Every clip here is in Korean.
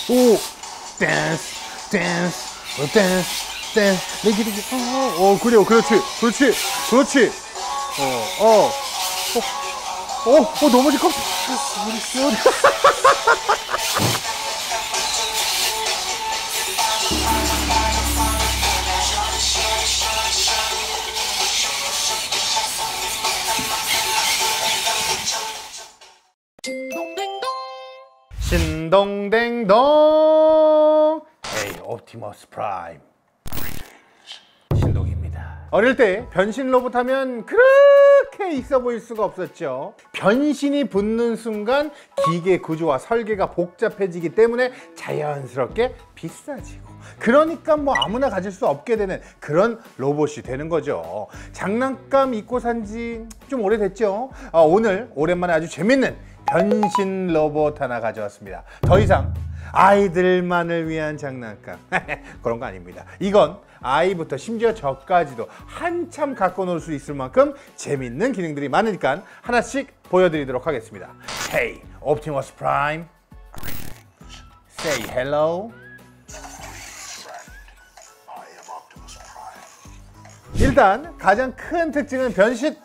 오, 댄스, 댄스, 댄스, 댄스. 내기, 그래요. 그렇지, 그렇지, 그렇지. 넘어질 것 같아. 신동댕동. 에이, 옵티머스 프라임 신동입니다. 어릴 때 변신 로봇 하면 그렇게 있어 보일 수가 없었죠. 변신이 붙는 순간 기계 구조와 설계가 복잡해지기 때문에 자연스럽게 비싸지고, 그러니까 뭐 아무나 가질 수 없게 되는 그런 로봇이 되는 거죠. 장난감 잊고 산 지 좀 오래됐죠. 오늘 오랜만에 아주 재밌는 변신 로봇 하나 가져왔습니다. 더 이상 아이들만을 위한 장난감 그런 거 아닙니다. 이건 아이부터 심지어 저까지도 한참 갖고 놀 수 있을 만큼 재밌는 기능들이 많으니까 하나씩 보여드리도록 하겠습니다. Hey, Optimus Prime. Say hello. 일단 가장 큰 특징은 변신.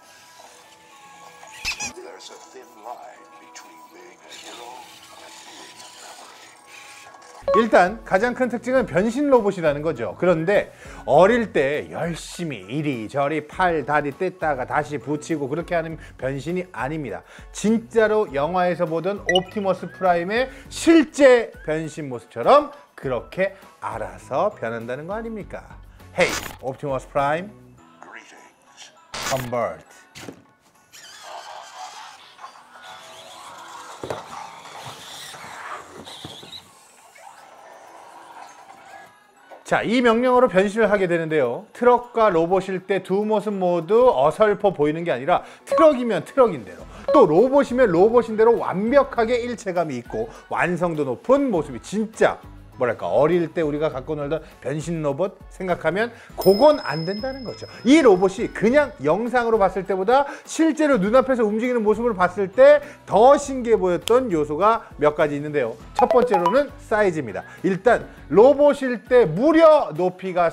일단 가장 큰 특징은 변신 로봇이라는 거죠. 그런데 어릴 때 열심히 이리저리 팔, 다리 뗐다가 다시 붙이고 그렇게 하는 변신이 아닙니다. 진짜로 영화에서 보던 옵티머스 프라임의 실제 변신 모습처럼 그렇게 알아서 변한다는 거 아닙니까? Hey, Optimus Prime. Convert. 자, 이 명령어로 변신을 하게 되는데요. 트럭과 로봇일 때 두 모습 모두 어설퍼 보이는 게 아니라 트럭이면 트럭인 대로, 또 로봇이면 로봇인 대로 완벽하게 일체감이 있고 완성도 높은 모습이 진짜 뭐랄까 어릴 때 우리가 갖고 놀던 변신 로봇 생각하면 그건 안 된다는 거죠. 이 로봇이 그냥 영상으로 봤을 때보다 실제로 눈앞에서 움직이는 모습을 봤을 때 더 신기해 보였던 요소가 몇 가지 있는데요. 첫 번째로는 사이즈입니다. 일단 로봇일 때 무려 높이가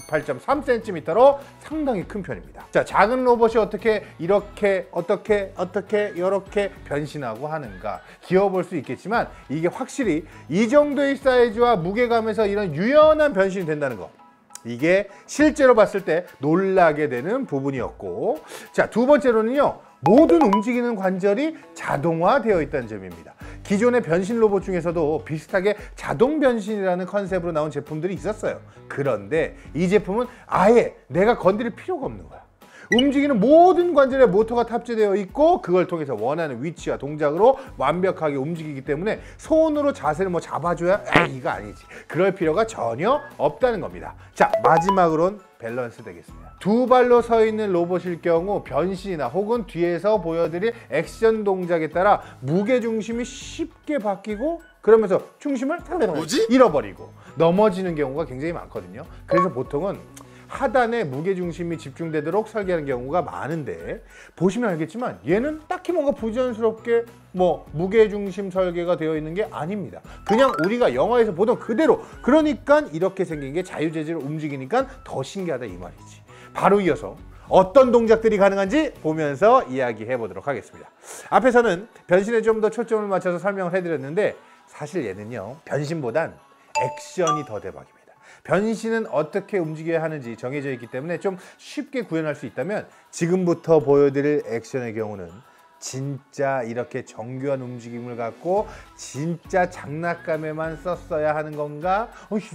48.3cm로 상당히 큰 편입니다. 자, 작은 로봇이 어떻게 이렇게 어떻게 이렇게 변신하고 하는가 귀여워 볼 수 있겠지만, 이게 확실히 이 정도의 사이즈와 무게감에서 이런 유연한 변신이 된다는 거, 이게 실제로 봤을 때 놀라게 되는 부분이었고, 자, 두 번째로는요, 모든 움직이는 관절이 자동화되어 있다는 점입니다. 기존의 변신 로봇 중에서도 비슷하게 자동 변신이라는 컨셉으로 나온 제품들이 있었어요. 그런데 이 제품은 아예 내가 건드릴 필요가 없는 거야. 움직이는 모든 관절에 모터가 탑재되어 있고 그걸 통해서 원하는 위치와 동작으로 완벽하게 움직이기 때문에 손으로 자세를 뭐 잡아줘야 이거 아니지, 그럴 필요가 전혀 없다는 겁니다. 자, 마지막으론 밸런스 되겠습니다. 두 발로 서 있는 로봇일 경우 변신이나 혹은 뒤에서 보여드릴 액션 동작에 따라 무게중심이 쉽게 바뀌고, 그러면서 중심을 잃어버리고 넘어지는 경우가 굉장히 많거든요. 그래서 보통은 하단에 무게중심이 집중되도록 설계하는 경우가 많은데, 보시면 알겠지만 얘는 딱히 뭔가 부자연스럽게 뭐 무게중심 설계가 되어 있는 게 아닙니다. 그냥 우리가 영화에서 보던 그대로, 그러니까 이렇게 생긴 게 자유자재로 움직이니까 더 신기하다 이 말이지. 바로 이어서 어떤 동작들이 가능한지 보면서 이야기해 보도록 하겠습니다. 앞에서는 변신에 좀 더 초점을 맞춰서 설명을 해드렸는데, 사실 얘는요, 변신보단 액션이 더 대박입니다. 변신은 어떻게 움직여야 하는지 정해져 있기 때문에 좀 쉽게 구현할 수 있다면, 지금부터 보여드릴 액션의 경우는 진짜 이렇게 정교한 움직임을 갖고 진짜 장난감에만 썼어야 하는 건가?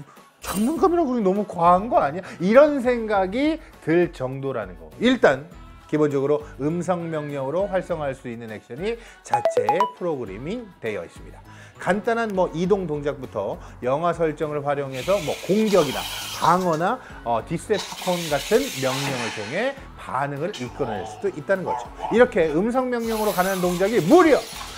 장난감이라고 그러기 너무 과한 거 아니야? 이런 생각이 들 정도라는 거. 일단 기본적으로 음성 명령으로 활성화할 수 있는 액션이 자체에 프로그래밍 되어 있습니다. 간단한 뭐 이동 동작부터 영화 설정을 활용해서 뭐 공격이나 방어나 디셉티콘 같은 명령을 통해 반응을 이끌어낼 수도 있다는 거죠. 이렇게 음성 명령으로 가는 동작이 무려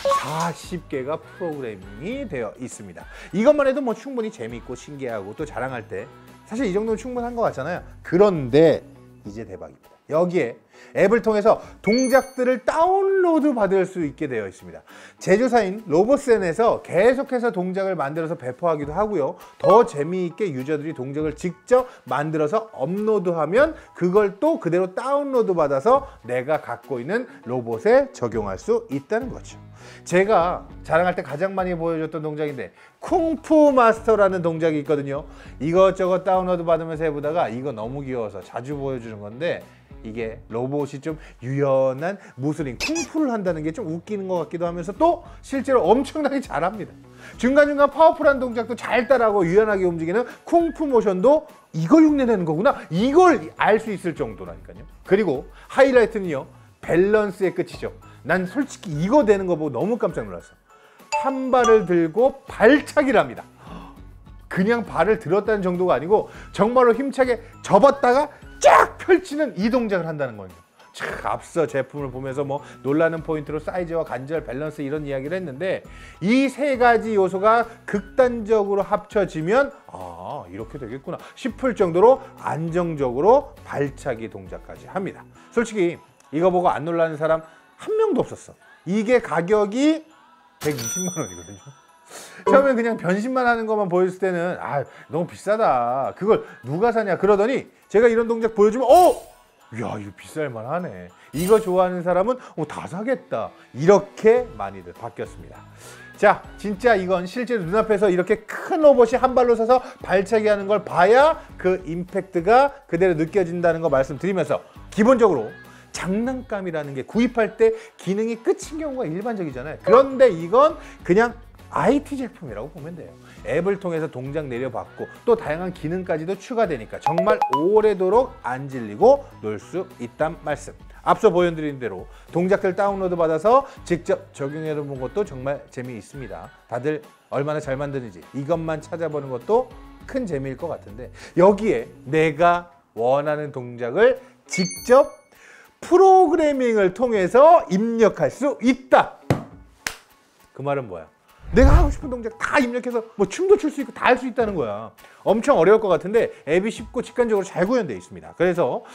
40개가 프로그래밍이 되어 있습니다. 이것만 해도 뭐 충분히 재밌고 신기하고 또 자랑할 때 사실 이 정도면 충분한 것 같잖아요. 그런데 이제 대박입니다. 여기에 앱을 통해서 동작들을 다운로드 받을 수 있게 되어 있습니다. 제조사인 로보센에서 계속해서 동작을 만들어서 배포하기도 하고요. 더 재미있게 유저들이 동작을 직접 만들어서 업로드하면 그걸 또 그대로 다운로드 받아서 내가 갖고 있는 로봇에 적용할 수 있다는 거죠. 제가 자랑할 때 가장 많이 보여줬던 동작인데 쿵푸 마스터라는 동작이 있거든요. 이것저것 다운로드 받으면서 해보다가 이거 너무 귀여워서 자주 보여주는 건데, 이게 로봇이 좀 유연한 무술인 쿵푸를 한다는 게 좀 웃기는 것 같기도 하면서 또 실제로 엄청나게 잘합니다. 중간중간 파워풀한 동작도 잘 따라하고 유연하게 움직이는 쿵푸 모션도 이걸 흉내내는 거구나, 이걸 알 수 있을 정도라니까요. 그리고 하이라이트는요, 밸런스의 끝이죠. 난 솔직히 이거 되는 거 보고 너무 깜짝 놀랐어. 한 발을 들고 발차기를 합니다. 그냥 발을 들었다는 정도가 아니고 정말로 힘차게 접었다가 쫙 펼치는 이 동작을 한다는 겁니다. 참, 앞서 제품을 보면서 뭐 놀라는 포인트로 사이즈와 관절, 밸런스 이런 이야기를 했는데, 이 세 가지 요소가 극단적으로 합쳐지면 아, 이렇게 되겠구나 싶을 정도로 안정적으로 발차기 동작까지 합니다. 솔직히 이거 보고 안 놀라는 사람 한 명도 없었어. 이게 가격이 120만 원이거든요. 처음엔 그냥 변신만 하는 것만 보였을 때는 아, 너무 비싸다, 그걸 누가 사냐 그러더니 제가 이런 동작 보여주면 야, 이거 비쌀만 하네, 이거 좋아하는 사람은 다 사겠다, 이렇게 많이들 바뀌었습니다. 자, 진짜 이건 실제로 눈앞에서 이렇게 큰 로봇이 한 발로 서서 발차기 하는 걸 봐야 그 임팩트가 그대로 느껴진다는 거 말씀드리면서, 기본적으로 장난감이라는 게 구입할 때 기능이 끝인 경우가 일반적이잖아요. 그런데 이건 그냥 IT 제품이라고 보면 돼요. 앱을 통해서 동작 내려받고 또 다양한 기능까지도 추가되니까 정말 오래도록 안 질리고 놀 수 있단 말씀. 앞서 보여드린 대로 동작들 다운로드 받아서 직접 적용해 본 것도 정말 재미있습니다. 다들 얼마나 잘 만드는지 이것만 찾아보는 것도 큰 재미일 것 같은데, 여기에 내가 원하는 동작을 직접 프로그래밍을 통해서 입력할 수 있다. 그 말은 뭐야? 내가 하고 싶은 동작 다 입력해서 뭐 춤도 출 수 있고 다 할 수 있다는 거야. 엄청 어려울 것 같은데 앱이 쉽고 직관적으로 잘 구현되어 있습니다. 그래서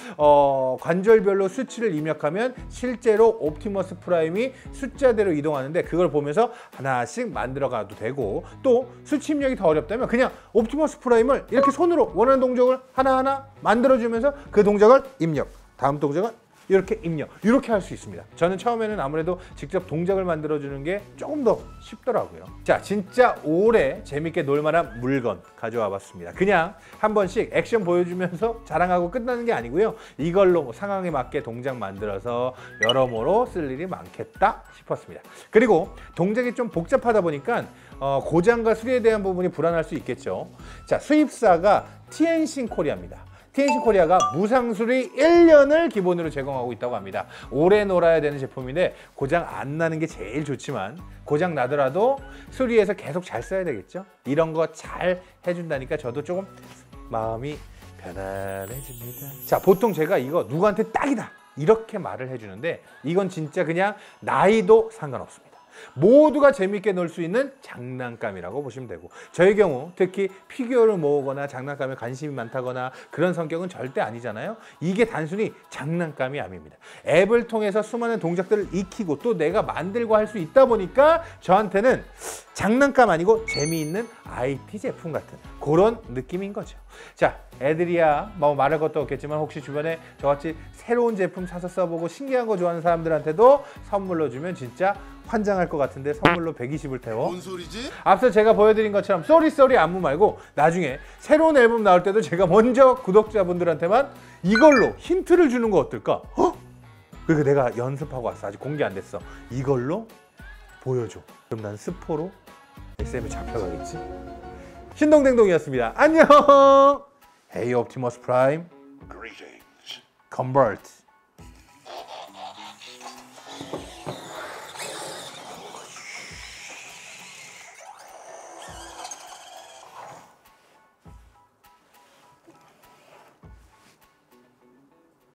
관절별로 수치를 입력하면 실제로 옵티머스 프라임이 숫자대로 이동하는데, 그걸 보면서 하나씩 만들어 가도 되고, 또 수치 입력이 더 어렵다면 그냥 옵티머스 프라임을 이렇게 손으로 원하는 동작을 하나하나 만들어주면서 그 동작을 입력, 다음 동작은 이렇게 입력, 이렇게 할 수 있습니다. 저는 처음에는 아무래도 직접 동작을 만들어주는 게 조금 더 쉽더라고요. 자, 진짜 오래 재밌게 놀만한 물건 가져와 봤습니다. 그냥 한 번씩 액션 보여주면서 자랑하고 끝나는 게 아니고요. 이걸로 상황에 맞게 동작 만들어서 여러모로 쓸 일이 많겠다 싶었습니다. 그리고 동작이 좀 복잡하다 보니까 고장과 수리에 대한 부분이 불안할 수 있겠죠. 자, 수입사가 티엔신 코리아입니다. 티엔신 코리아가 무상수리 1년을 기본으로 제공하고 있다고 합니다. 오래 놀아야 되는 제품인데 고장 안 나는 게 제일 좋지만, 고장 나더라도 수리해서 계속 잘 써야 되겠죠. 이런 거 잘 해준다니까 저도 조금 마음이 편안해집니다. 자, 보통 제가 이거 누구한테 딱이다 이렇게 말을 해주는데, 이건 진짜 그냥 나이도 상관없습니다. 모두가 재밌게 놀 수 있는 장난감이라고 보시면 되고, 저의 경우 특히 피규어를 모으거나 장난감에 관심이 많다거나 그런 성격은 절대 아니잖아요. 이게 단순히 장난감이 아닙니다. 앱을 통해서 수많은 동작들을 익히고 또 내가 만들고 할 수 있다 보니까 저한테는 장난감 아니고 재미있는 IT 제품 같은 그런 느낌인 거죠. 자, 애들이야 뭐 말할 것도 없겠지만 혹시 주변에 저같이 새로운 제품 사서 써보고 신기한 거 좋아하는 사람들한테도 선물로 주면 진짜 환장할 것 같은데, 선물로 120을 태워. 뭔 소리지? 앞서 제가 보여드린 것처럼 쏘리 안무 말고 나중에 새로운 앨범 나올 때도 제가 먼저 구독자분들한테만 이걸로 힌트를 주는 거 어떨까? 그리고 내가 연습하고 왔어. 아직 공개 안 됐어. 이걸로 보여줘. 그럼 난 스포로 SM에 잡혀가겠지? 신동댕동이었습니다. 안녕! Hey Optimus Prime, convert.